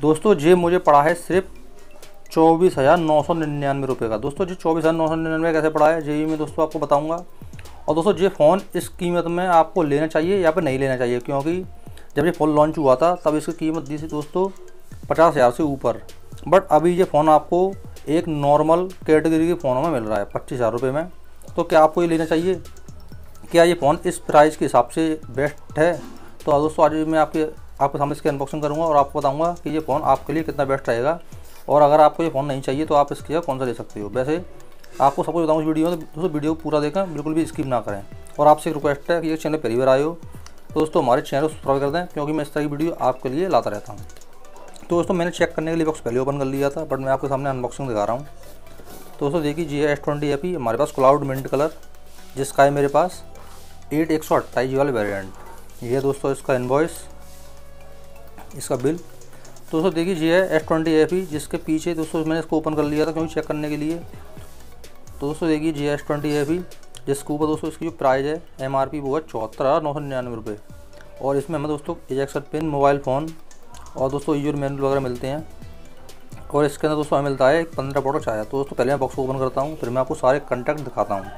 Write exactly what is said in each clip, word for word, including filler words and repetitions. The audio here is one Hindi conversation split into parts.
दोस्तों ये मुझे पड़ा है सिर्फ चौबीस हज़ार नौ सौ निन्यानवे रुपये का। दोस्तों जी चौबीस हज़ार नौ सौ निन्यानवे कैसे पड़ा है यही मैं दोस्तों आपको बताऊंगा। और दोस्तों ये फ़ोन इस कीमत में आपको लेना चाहिए या फिर नहीं लेना चाहिए, क्योंकि जब ये फ़ोन लॉन्च हुआ था तब इसकी कीमत दी थी दोस्तों पचास हज़ार से ऊपर। बट अभी ये फ़ोन आपको एक नॉर्मल कैटेगरी के फ़ोनों में मिल रहा है पच्चीस हज़ार रुपये में। तो क्या आपको ये लेना चाहिए? क्या ये फ़ोन इस प्राइस के हिसाब से बेस्ट है? तो दोस्तों आज मैं आपके आपके सामने इसकी अनबॉक्सिंग करूँगा और आपको बताऊँगा कि ये फ़ोन आपके लिए कितना बेस्ट रहेगा। और अगर आपको ये फ़ोन नहीं चाहिए तो आप इसकी जगह कौन सा ले सकते हो। वैसे आपको सब कुछ बताऊँ इस वीडियो में, तो दोस्तों वीडियो पूरा देखें, बिल्कुल भी स्किप ना करें। और आपसे एक रिक्वेस्ट है कि ये चैनल पहली बार आए हो तो दोस्तों हमारे चैनल को सब्सक्राइब कर दें, क्योंकि मैं इस तरह की वीडियो आपके लिए लाता रहता हूँ। तो दोस्तों मैंने चेक करने के लिए बॉक्स पहले ओपन कर लिया था, बट मैं आपके सामने अनबॉक्सिंग दिखा रहा हूँ। तो दोस्तों देखिए जी एस ट्वेंटी एफ ई हमारे पास क्लाउड मिंट कलर, जिसका है मेरे पास एट एक सौ अट्ठाईस वाले वेरिएंट। ये दोस्तों इसका इनवॉइस, इसका बिल। तो दोस्तों देखिए जी है एस ट्वेंटी एफ ई, जिसके पीछे दोस्तों मैंने इसको ओपन कर लिया था क्योंकि चेक करने के लिए। तो दोस्तों देखिए जी एस ट्वेंटी एफ ई, जिसके ऊपर दोस्तों इसकी जो प्राइस है एम आर पी वो है चौहत्तर हज़ार नौ सौ निन्यानवे रुपये। और इसमें हमें दोस्तों इजेक्शन पिन, मोबाइल फ़ोन और दोस्तों यूजर मैनुअल वगैरह मिलते हैं। और इसके अंदर दोस्तों हमें मिलता है एक पंद्रह बॉटल चाय। तो दोस्तों पहले मैं बॉक्स को ओपन करता हूँ, फिर मैं आपको सारे कंटेंट दिखाता हूँ।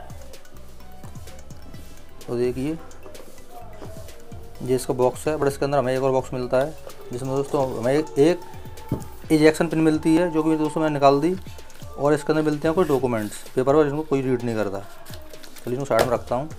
तो देखिए ये इसका बॉक्स है, बट इसके अंदर हमें एक और बॉक्स मिलता है जिसमें दोस्तों हमें एक इजेक्शन पिन मिलती है, जो कि दोस्तों मैंने निकाल दी। और इसके अंदर मिलते हैं कुछ डॉक्यूमेंट्स, पेपर पर, जिनको कोई रीड नहीं करता। चलिए मैं साइड में रखता हूँ।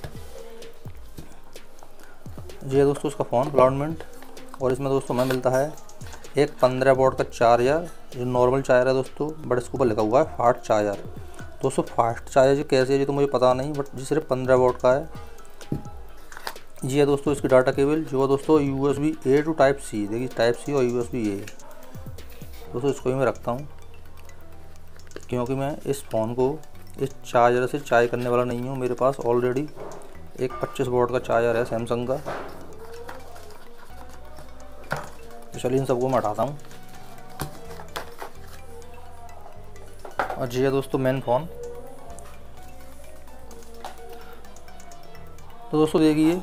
ये है दोस्तों इसका फ़ोन क्लाउड मिंट। और इसमें दोस्तों हमें मिलता है एक पंद्रह वोल्ट का चार्जर, जो नॉर्मल चार्जर है दोस्तों, बट इसके ऊपर लिखा हुआ है फास्ट चार्जर। दोस्तों फास्ट चार्जर कैसे है ये तो मुझे पता नहीं, बट ये सिर्फ पंद्रह वोल्ट का है। ये है दोस्तों इसकी डाटा केबल, जो है दोस्तों U S B A to type C. देखिए टाइप सी और यू एस बी ए। दोस्तों इसको ही मैं रखता हूँ, क्योंकि मैं इस फ़ोन को इस चार्जर से चार्ज करने वाला नहीं हूँ। मेरे पास ऑलरेडी एक पच्चीस वोल्ट का चार्जर है सैमसंग का। तो चलिए इन सबको मैं हटाता हूँ। और जी है दोस्तों मेन फ़ोन। तो दोस्तों देखिए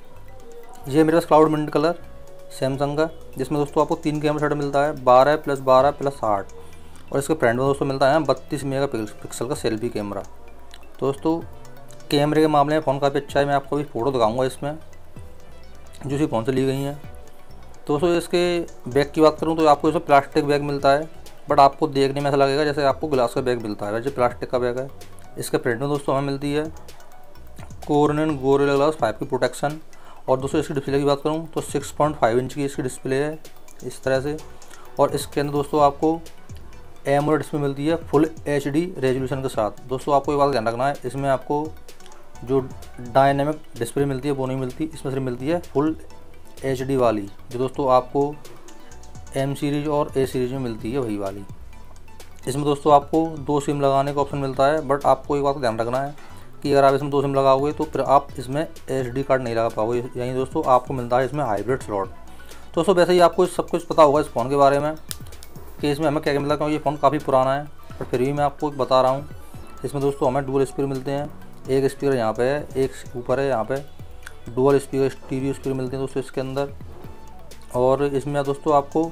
ये मेरे पास क्लाउड मिंट कलर सैमसंग का, जिसमें दोस्तों आपको तीन कैमरा सेट मिलता है, बारह प्लस बारह प्लस आठ। और इसके फ्रंट में दोस्तों मिलता है बत्तीस मेगा पिक्सल का सेल्फी कैमरा। दोस्तों कैमरे के मामले में फ़ोन काफ़ी अच्छा है। मैं आपको अभी फ़ोटो दिखाऊंगा इसमें, जो इसी फ़ोन से ली गई हैं। तो दोस्तों इसके बैग की बात करूं तो आपको इसमें प्लास्टिक बैग मिलता है, बट आपको देखने में ऐसा लगेगा जैसे आपको ग्लास का बैग मिलता है, वैसे प्लास्टिक का बैग है। इसके फ्रंट में दोस्तों हमें मिलती है कोर्निंग गोरिल्ला ग्लास फाइव की प्रोटेक्शन। और दोस्तों इसकी डिस्प्ले की बात करूँ तो सिक्स पॉइंट फाइव इंच की इसकी डिस्प्ले है इस तरह से। और इसके अंदर दोस्तों आपको एमोलेड डिस्प्ले मिलती है फुल एच डी रेजोल्यूशन के साथ। दोस्तों आपको ये बात ध्यान रखना है, इसमें आपको जो डायनेमिक डिस्प्ले मिलती है वो नहीं मिलती, इसमें सिर्फ मिलती है फुल एच डी वाली, जो दोस्तों आपको एम सीरीज और ए सीरीज में मिलती है वही वाली। इसमें दोस्तों आपको दो सिम लगाने का ऑप्शन मिलता है, बट आपको एक बात का ध्यान रखना है कि अगर आप इसमें दो सिम लगाओगे तो फिर आप इसमें एस डी कार्ड नहीं लगा पाओगे। यानी दोस्तों आपको मिलता है इसमें हाइब्रिड स्लॉट। दोस्तों वैसे ही आपको सब कुछ पता होगा इस फ़ोन के बारे में कि इसमें हमें क्या क्या मिलता है, क्योंकि ये फ़ोन काफ़ी पुराना है, पर फिर भी मैं आपको बता रहा हूँ। इसमें दोस्तों हमें डुअल स्पीकर मिलते हैं, एक स्पीकर यहाँ पे है, एक ऊपर है यहाँ पे। डुअल स्पीकर स्टीरियो स्पीकर मिलते हैं दोस्तों इसके अंदर। और इसमें दोस्तों आपको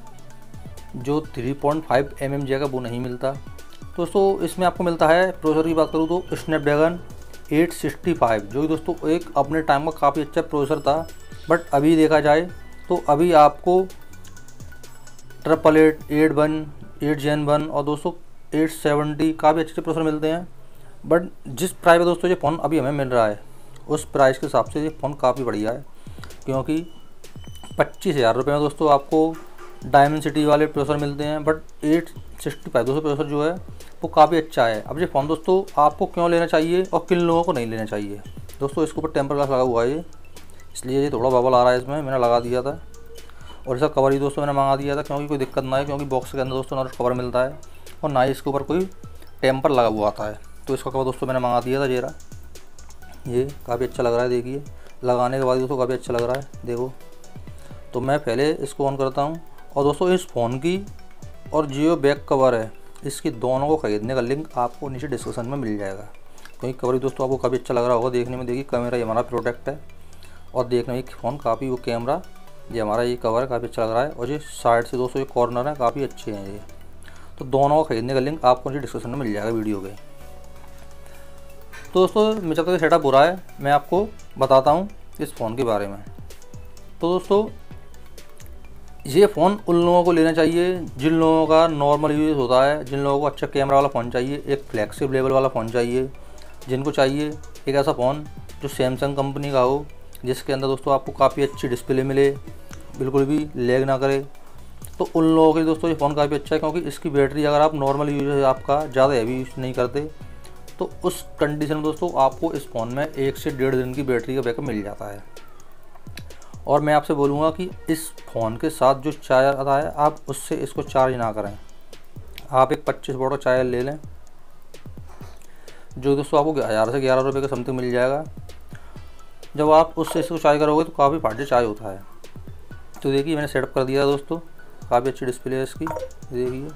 जो three point five M M jack है वो नहीं मिलता। दोस्तों इसमें आपको मिलता है, प्रोसेसर की बात करूँ तो स्नैपड्रैगन एट सिक्सटी फाइव, जो कि दोस्तों एक अपने टाइम का काफ़ी अच्छा प्रोसेसर था। बट अभी देखा जाए तो अभी आपको triple eight eight one eight gen one और दोस्तों एट सेवेंटी काफ़ी अच्छे अच्छे प्रोसेसर मिलते हैं। बट जिस प्राइस में दोस्तों ये फ़ोन अभी हमें मिल रहा है उस प्राइस के हिसाब से ये फ़ोन काफ़ी बढ़िया है, क्योंकि पच्चीस हज़ार रुपये में दोस्तों आपको डायमेंसिटी वाले प्रोसेसर मिलते हैं। बट एट सिक्सटी फाइव दोस्तों प्रोसेसर जो है वो काफ़ी अच्छा है। अब ये फ़ोन दोस्तों आपको क्यों लेना चाहिए और किन लोगों को नहीं लेना चाहिए। दोस्तों इसके ऊपर टेम्पर ग्लास लगा हुआ है ये, इसलिए ये थोड़ा बबल आ रहा है इसमें, मैंने लगा दिया था। और इसका कवर ही दोस्तों मैंने मंगा दिया था, क्योंकि कोई दिक्कत ना है, क्योंकि बॉक्स के अंदर दोस्तों ना कवर मिलता है और ना ही इसके ऊपर कोई टेम्पर लगा हुआ आता है। तो इसका कवर दोस्तों मैंने मंगा दिया था जेरा। ये काफ़ी अच्छा लग रहा है, देखिए लगाने के बाद दोस्तों काफ़ी अच्छा लग रहा है, देखो। तो मैं पहले इसको ऑन करता हूँ। और दोस्तों इस फ़ोन की और जियो बैक कवर है, इसकी दोनों को ख़रीदने का लिंक आपको नीचे डिस्क्रिप्शन में मिल जाएगा। क्योंकि कवर दोस्तों आपको काफ़ी अच्छा लग रहा होगा देखने में। देखिए कैमरा हमारा प्रोडक्ट है और देखने में फ़ोन काफ़ी वो कैमरा ये हमारा ये कवर है, काफ़ी अच्छा लग रहा है। और ये साइड से दोस्तों ये कॉर्नर है, काफ़ी अच्छे हैं ये। तो दोनों को खरीदने का लिंक आपको नीचे डिस्क्रिप्शन में मिल जाएगा वीडियो के। तो दोस्तों मेरे का सेटअप बुरा है, मैं आपको बताता हूँ इस फ़ोन के बारे में। तो दोस्तों ये फ़ोन उन लोगों को लेना चाहिए जिन लोगों का नॉर्मल यूज़ होता है, जिन लोगों को अच्छा कैमरा वाला फ़ोन चाहिए, एक फ्लैगशिप लेवल वाला फ़ोन चाहिए, जिनको चाहिए एक ऐसा फ़ोन जो सैमसंग कंपनी का हो, जिसके अंदर दोस्तों आपको काफ़ी अच्छी डिस्प्ले मिले, बिल्कुल भी लैग ना करे। तो उन लोगों के लिए दोस्तों ये फ़ोन काफ़ी अच्छा है, क्योंकि इसकी बैटरी अगर आप नॉर्मल यूज आपका ज़्यादा हैवी यूज़ नहीं करते तो उस कंडीशन में दोस्तों आपको इस फ़ोन में एक से डेढ़ दिन की बैटरी का बैकअप मिल जाता है। और मैं आपसे बोलूँगा कि इस फ़ोन के साथ जो चार्जर आता है आप उससे इसको चार्ज ना करें। आप एक पच्चीस वोल्ट का चार्जर ले लें, जो दोस्तों आपको हज़ार से ग्यारह रुपये का समथिंग मिल जाएगा। जब आप उससे इसको चार्ज करोगे तो काफ़ी फास्ट चार्ज होता है। तो देखिए मैंने सेटअप कर दिया दोस्तों, काफ़ी अच्छी डिस्प्ले है इसकी, देखिए।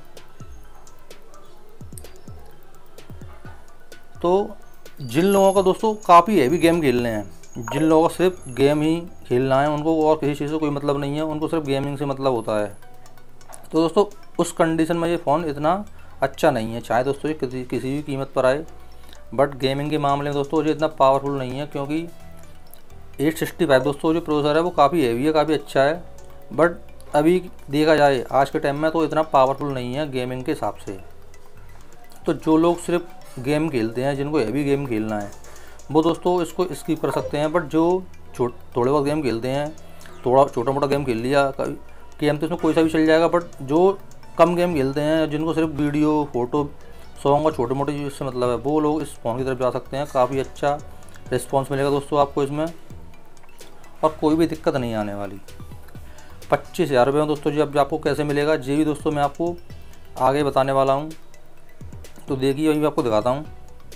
तो जिन लोगों का दोस्तों काफ़ी हैवी गेम खेलने हैं, जिन लोगों को सिर्फ गेम ही खेलना है, उनको और किसी चीज़ से कोई मतलब नहीं है, उनको सिर्फ गेमिंग से मतलब होता है, तो दोस्तों उस कंडीशन में ये फ़ोन इतना अच्छा नहीं है। चाहे दोस्तों ये किसी किसी भी कीमत पर आए, बट गेमिंग के मामले में दोस्तों ये इतना पावरफुल नहीं है, क्योंकि एट सिक्सटी फाइव दोस्तों जो प्रोसेसर है वो काफ़ी हैवी है, काफ़ी अच्छा है। बट अभी देखा जाए आज के टाइम में तो इतना पावरफुल नहीं है गेमिंग के हिसाब से। तो जो लोग सिर्फ गेम खेलते हैं, जिनको हैवी गेम खेलना है, वो दोस्तों इसको स्किप कर सकते हैं। बट जो छोट थोड़े बहुत गेम खेलते हैं, थोड़ा छोटा मोटा गेम खेल लिया, गेम तो इसमें कोई सा भी चल जाएगा, बट जो कम गेम खेलते हैं, जिनको सिर्फ वीडियो, फोटो, सॉन्ग और छोटे मोटे चीज़ से मतलब है, वो लोग इस फ़ोन की तरफ जा सकते हैं। काफ़ी अच्छा रिस्पॉन्स मिलेगा दोस्तों आपको इसमें, और कोई भी दिक्कत नहीं आने वाली। पच्चीस हज़ार रुपये में दोस्तों जी अब आपको कैसे मिलेगा, ये भी दोस्तों मैं आपको आगे बताने वाला हूँ। तो देखिए अभी आपको दिखाता हूँ।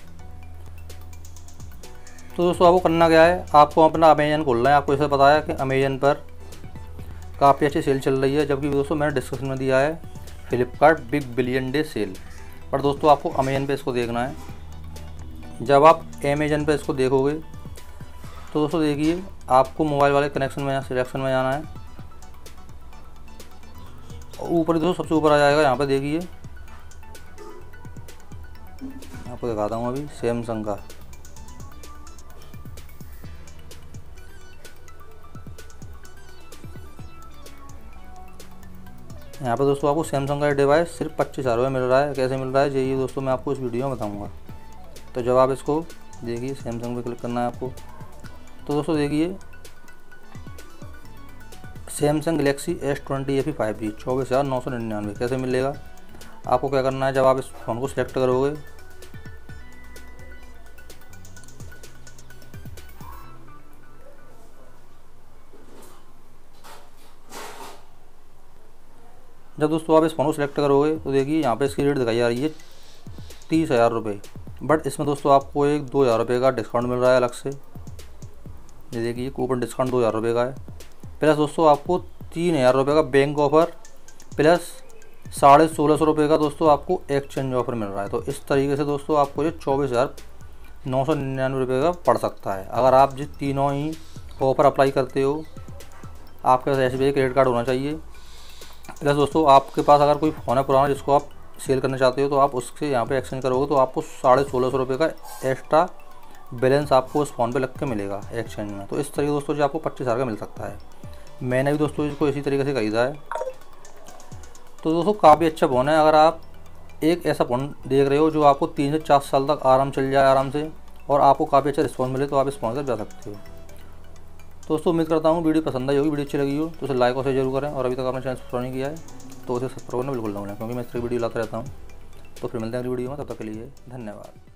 तो दोस्तों आपको करना क्या है, आपको अपना अमेजन खोलना है। आपको ऐसा पता है कि अमेजन पर काफ़ी अच्छी सेल चल रही है, जबकि दोस्तों मैंने डिस्क्रिप्शन में दिया है Flipkart big billion day sale. पर दोस्तों आपको अमेजन पे इसको देखना है। जब आप अमेजन पे इसको देखोगे तो दोस्तों देखिए आपको मोबाइल वाले कनेक्शन में, सिलेक्शन में जाना है। ऊपर दोस्तों सबसे ऊपर आ जाएगा, यहाँ पे देखिए आपको दिखाता हूँ अभी सैमसंग का। यहाँ पे दोस्तों आपको सैमसंग का डिवाइस सिर्फ पच्चीस हज़ार रुपये मिल रहा है। कैसे मिल रहा है ये दोस्तों मैं आपको इस वीडियो में बताऊँगा। तो जब आप इसको देखिए सैमसंग पे क्लिक करना है आपको। तो दोस्तों देखिए Samsung Galaxy S twenty F five G चौबीस हज़ार नौ सौ निन्यानवे कैसे मिलेगा। आपको क्या करना है, जब आप इस फ़ोन को सिलेक्ट करोगे जब दोस्तों आप इस फ़ोन को सिलेक्ट करोगे तो देखिए यहाँ पे इसकी रेट दिखाई जा रही है तीस हज़ार रुपये। बट इसमें दोस्तों आपको एक दो हज़ार रुपये का डिस्काउंट मिल रहा है अलग से। ये देखिए कूपन डिस्काउंट दो हज़ार रुपये का है, प्लस दोस्तों आपको तीन हज़ार रुपये का बैंक ऑफ़र, प्लस साढ़े सोलह सौ रुपये का दोस्तों आपको एक्सचेंज ऑफ़र मिल रहा है। तो इस तरीके से दोस्तों आपको ये चौबीस हज़ार नौ सौ निन्यानवे रुपये का पड़ सकता है, अगर आप जिस तीनों ही ऑफ़र अप्लाई करते हो। आपके पास S B I credit card होना चाहिए, प्लस दोस्तों आपके पास अगर कोई फ़ोन है पुराना जिसको आप सेल करना चाहते हो तो आप उससे यहाँ पे एक्सचेंज करोगे तो आपको साढ़े सोलह सौ रुपये का एक्स्ट्रा बैलेंस आपको उस फ़ोन पे लग के मिलेगा एक्सचेंज में। तो इस तरीके दोस्तों जो आपको पच्चीस हज़ार का मिल सकता है। मैंने भी दोस्तों इसको इसी तरीके से खरीदा है। तो दोस्तों काफ़ी अच्छा फ़ोन है। अगर आप एक ऐसा फ़ोन देख रहे हो जो आपको तीन से चार साल तक आराम चल जाए आराम से, और आपको काफ़ी अच्छा रिस्पॉन्स मिले, तो आप इस फ़ोन से जा सकते हो। दोस्तों उम्मीद करता हूँ वीडियो पसंद आई होगी, वीडियो अच्छी लगी हो तो उसे लाइक और शेयर जरूर करें, और अभी तक आपने चैनल सब्सक्राइब नहीं किया है तो उसे सब्सक्राइब करना बिल्कुल ना भूलें, क्योंकि मैं इस तरह वीडियो लाता रहता हूँ। तो फिर मिलते हैं अगली वीडियो में, तब तक के लिए धन्यवाद।